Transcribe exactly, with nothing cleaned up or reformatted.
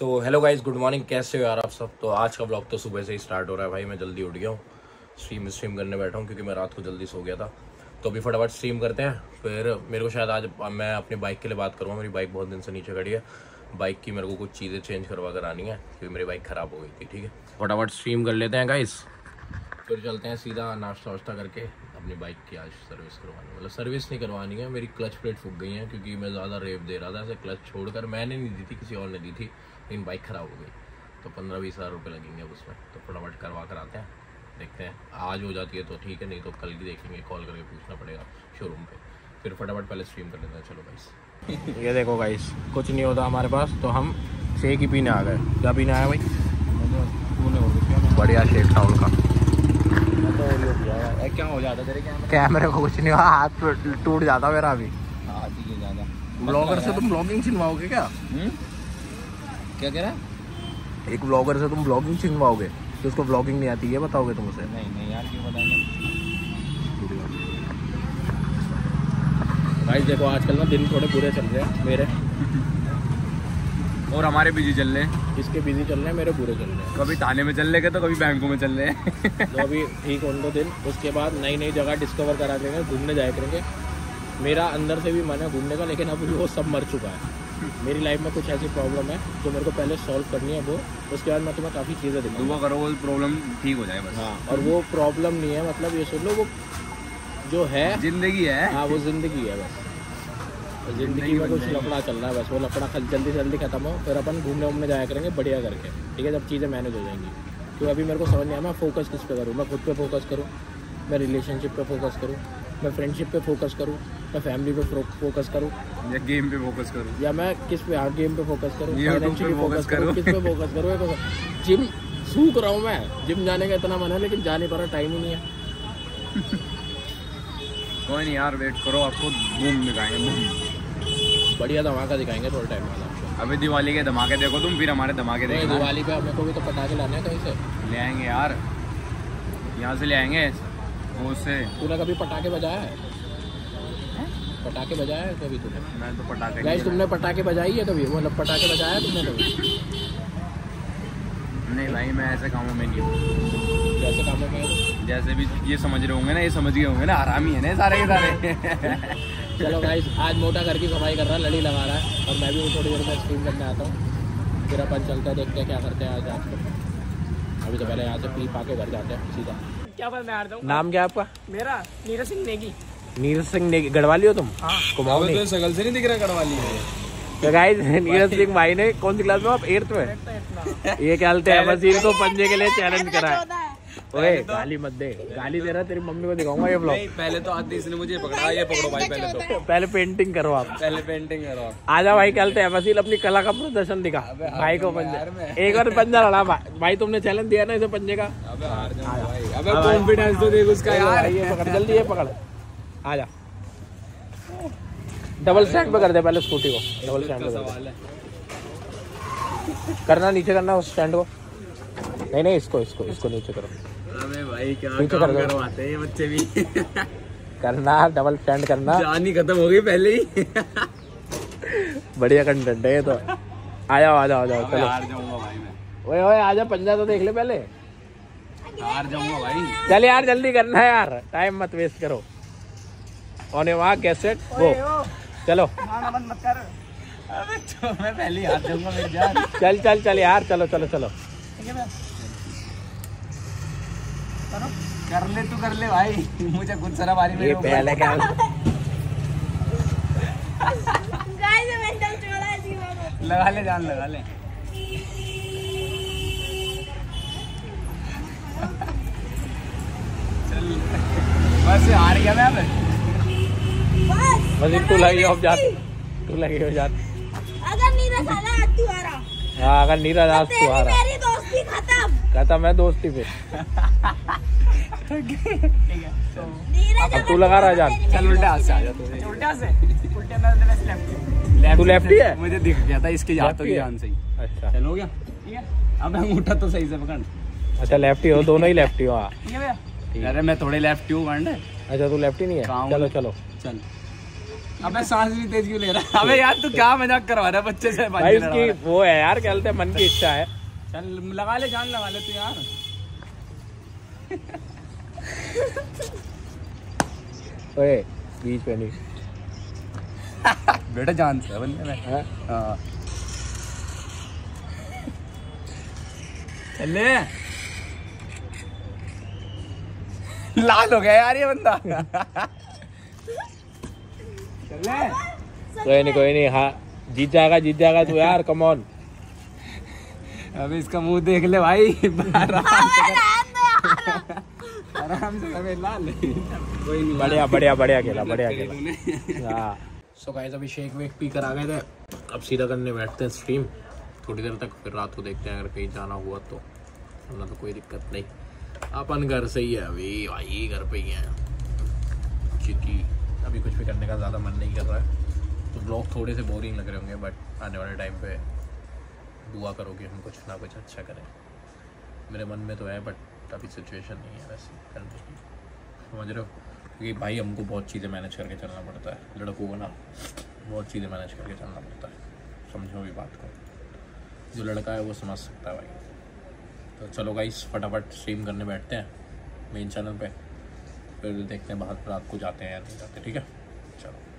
सो hello guys, good morning. कैसे हो यार आप सब? तो आज का ब्लॉग तो सुबह से ही स्टार्ट हो रहा है भाई। मैं जल्दी उठ गया हूँ, स्ट्रीम स्ट्रीम करने बैठा हूँ क्योंकि मैं रात को जल्दी सो गया था। तो अभी फटाफट स्ट्रीम करते हैं। फिर मेरे को शायद आज मैं अपनी बाइक के लिए बात करूँगा। मेरी बाइक बहुत दिन से नीचे खड़ी है। बाइक की मेरे को कुछ चीज़ें चेंज करवा कर आनी है क्योंकि मेरी बाइक ख़राब हो गई थी। ठीक है, फटाफट स्ट्रीम कर लेते हैं गाइस, फिर चलते हैं सीधा नाश्ता वाश्ता करके अपनी बाइक की आज सर्विस करवानी। मतलब सर्विस नहीं करवानी है, मेरी क्लच प्लेट फूक गई है क्योंकि मैं ज़्यादा रेव दे रहा था। ऐसे क्लच छोड़कर मैंने नहीं दी थी, किसी और ने दी थी, लेकिन बाइक ख़राब हो गई। तो पंद्रह बीस हज़ार रुपये लगेंगे उसमें। तो फटाफट करवा कर आते हैं, देखते हैं। आज हो जाती है तो ठीक है, नहीं तो कल की देखेंगे, कॉल करके पूछना पड़ेगा शोरूम पे। फिर फटाफट पहले स्ट्रीम कर लेते हैं। चलो गाइस, ये देखो गाइस, कुछ नहीं होता हमारे पास तो हम शेक ही पीने आ गए। क्या पीने आया भाई? बढ़िया शेक था उनका। क्या हो जाता तेरे कैमरे कैमरे को कुछ नहीं हुआ, हाथ टूट जाता मेरा अभी। हाँ ठीक है, ज़्यादा ब्लॉगर से तुम ब्लॉगिंग छिनवाओगे क्या? हुँ? क्या कह रहा है? एक ब्लॉगर से तुम ब्लॉगिंग छिनवाओगे तो उसको ब्लॉगिंग नहीं आती है, बताओगे तुम उसे? नहीं नहीं यार, क्यों बताएंगे भाई। देखो आजकल ना दिन थोड़े बुरे चल रहे हैं मेरे, और हमारे बिजी चल रहे हैं। इसके बिजी चल रहे हैं, मेरे बुरे चल रहे हैं। कभी थाने में चल रहे तो कभी बैंकों में चल रहे हैं। तो अभी ठीक होने दो दिन, उसके बाद नई नई जगह डिस्कवर करा देंगे, घूमने जाया करेंगे। मेरा अंदर से भी मन है घूमने का, लेकिन अब वो सब मर चुका है। मेरी लाइफ में कुछ ऐसी प्रॉब्लम है जो मेरे को पहले सॉल्व करनी है, वो उसके बाद मैं तुम्हें काफ़ी चीज़ें दिखाऊंगा। दुआ करो वो प्रॉब्लम ठीक हो जाए बस। हाँ, और वो प्रॉब्लम नहीं है, मतलब ये सुन लो, वो जो है जिंदगी है। हाँ, वो जिंदगी है बस। जिंदगी में कुछ लफड़ा चल रहा है बस, वो लफड़ा जल्दी से जल्दी खत्म हो, फिर अपन घूमने वूमने जाया करेंगे बढ़िया करके। ठीक है, जब चीज़ें मैनेज हो जाएंगी। क्योंकि अभी मेरे को समझ नहीं आया मैं फोकस किस पे करूँ। मैं खुद पे फोकस करूँ, मैं रिलेशनशिप पे फोकस करूँ, मैं फ्रेंडशिप पे फोकस करूँ, मैं फैमिली पे फोकस करूँ, या गेम पे फोकस करूँ, या मैं किस पे हाँ गेम पे फोकस करूँ, फाइनेंशियली फोकस करूँ, किस पे फोकस करूँ। जिम सूख रहा हूँ मैं, जिम जाने का इतना मन है लेकिन जा नहीं पा रहा, टाइम ही नहीं है। कोई नहीं यार, वेट करो, आपको बूम दिखाएंगे, बूम बढ़िया धमाका दिखाएंगे थोड़ा टाइम वाला। अभी दिवाली के धमाके देखो तुम, फिर हमारे धमाके देखो। दिवाली पे अपने को भी तो पटाखे लाने हैं कहीं से। ले आएंगे यार, यहाँ से ले आएंगे वो से। तूने कभी पटाखे बजाया है? पटाखे बजाया है कभी तूने? मैं तो पटाखे गाइस, तुमने पटाखे बजाई है कभी? मतलब पटाखे बजाया है तुमने कभी? नहीं भाई, मैं ऐसे कामों में नहीं हूँ। कैसे कामों में है? जैसे भी ये समझ रहे होंगे ना, ये समझ गए होंगे ना, आरामी है ना सारे के सारे। चलो गाइस, आज मोटा घर की सफाई कर रहा है, लड़ी लगा रहा है, और मैं भी थोड़ी देर में स्ट्रीम करने आता हूँ। फिर अपन चलते हैं, देखते हैं क्या करते हैं आज रात को। अभी तो पहले यहाँ से पी पा के घर जाते हैं सीधा। क्या पता, नाम क्या आपका? मेरा नीरज सिंह नेगी। नीरज सिंह नेगी। गढ़वाली हो तुम? हाँ। कुमाऊं नहीं? शकल से नहीं दिख रहा गढ़वाली है। तो गाइस, नीरज सिंह भाई ने कौन सी क्लास में आप? एट्थ में? ये क्या हालत है? वजीर को पंजे के लिए चैलेंज करा है। ओए गाली मत दे, गाली दे रहा, तेरी मम्मी को दिखाऊंगा ये ब्लॉग। पहले तो आती इसने मुझे पकड़ा, ये पकड़ो भाई पहले तो। पहले पेंटिंग करो आप, पहले पेंटिंग करो आप। आजा भाई, कहते हैं वसील अपनी कला का प्रदर्शन दिखा। भाई को पंजा, एक बार पंजा लड़ा भाई, तुमने चैलेंज दिया ना इसे पंजे का। अबे हार जाऊंगा भाई, अबे कॉन्फिडेंस तो देख उसका यार। ये पकड़ जल्दी, ये पकड़, आजा। डबल स्टैंड पे कर दे पहले स्कूटी को, डबल स्टैंड पे कर दे। करना नीचे करना उस स्टैंड को। नहीं नहीं, इसको इसको इसको नीचे करो। अबे भाई क्या नीचे काम कर करवाते हैं ये बच्चे भी। करना, डबल स्टैंड करना। जान ही खत्म हो गई पहले ही। बढ़िया कंटेंट है ये तो। आ जाओ आ जाओ आ जाओ, चलो। हार जाऊंगा भाई मैं। ओए ओए आजा, पंजा तो देख ले पहले। हार जाऊंगा भाई। चल यार, जल्दी करना है यार, टाइम मत वेस्ट करो। और वहाँ कैसेट वो, चलो। मत कर। अबे तो मैं पहले ही हार जाऊंगा मेरी जान। चल चल चल यार, चलो चलो चलो। कर ले तू, कर ले भाई, मुझे कुछ सारा बारी में ये पहले क्या लगा ले जान, लगा ले। चल बस हार गया मैं। अब बस तू लगी हो जा, तू लगी हो जा। अगर नीरज आला तू आ रहा। हाँ, अगर नीरज आज तू आ रहा, मेरी दोस्ती खत्म खत्म है दोस्ती पे। नीरज, अब तू लगा रहा जान। चल उल्टे हाथ से आ जा तू। उल्टा से उल्टे में लेफ्ट लेफ्ट। तू लेफ्टी है? मुझे दिख गया था इसके हाथों की जान से ही। अच्छा, चल हो गया। ठीक है, अब अंगूठा तो सही से पकड़। अच्छा लेफ्टी हो, दोनों ही लेफ्टी हो। हाँ, ठीक है भैया। अरे मैं थोड़े लेफ्ट हूँ। अच्छा तू लेफ्टी नहीं है? चलो चलो चल अबे सांस भी तेज क्यों ले रहा है? अबे यार तू क्या मजाक करवा रहा है बच्चे से? भाई इसकी वो है यार, कहते हैं मन की इच्छा है। चल लगा ले, जान लगा ले तू यार। ओए बीच पे नहीं बेटा जान से बंदे में। हाँ चले, लाल हो गया यार ये बंदा। चले कोई नहीं कोई नहीं, हाँ जीत जाएगा जीत जाएगा तू यार, कम ऑन। अबे इसका मुंह देख ले भाई। आराम से आराम से अबे लाल। कोई नहीं, बढ़िया बढ़िया बढ़िया खेला बढ़िया खेला। हाँ सो गाइस अभी शेक वेक पी कर आ गए थे, अब सीधा करने बैठते हैं स्ट्रीम थोड़ी देर तक, फिर रात को देखते हैं अगर कहीं जाना हुआ तो, वरना तो कोई दिक्कत नहीं। अपन घर से ही है अभी भाई, घर पे ही है, क्योंकि अभी कुछ भी करने का ज़्यादा मन नहीं कर रहा है। तो ब्लॉग थोड़े से बोरिंग लग रहे होंगे, बट आने वाले टाइम पे दुआ करोगे हम कुछ ना कुछ अच्छा करें। मेरे मन में तो है, बट अभी सिचुएशन नहीं है वैसे करने की, समझ रहे हो? क्योंकि भाई हमको बहुत चीज़ें मैनेज करके चलना पड़ता है, लड़कों को ना बहुत चीज़ें मैनेज करके चलना पड़ता है, समझो भी बात को। जो लड़का है वो समझ सकता है भाई। तो चलो गाइस फटाफट स्ट्रीम करने बैठते हैं मेन चैनल पे, फिर देखते हैं बाहर रात को जाते हैं या नहीं जाते। ठीक है चलो।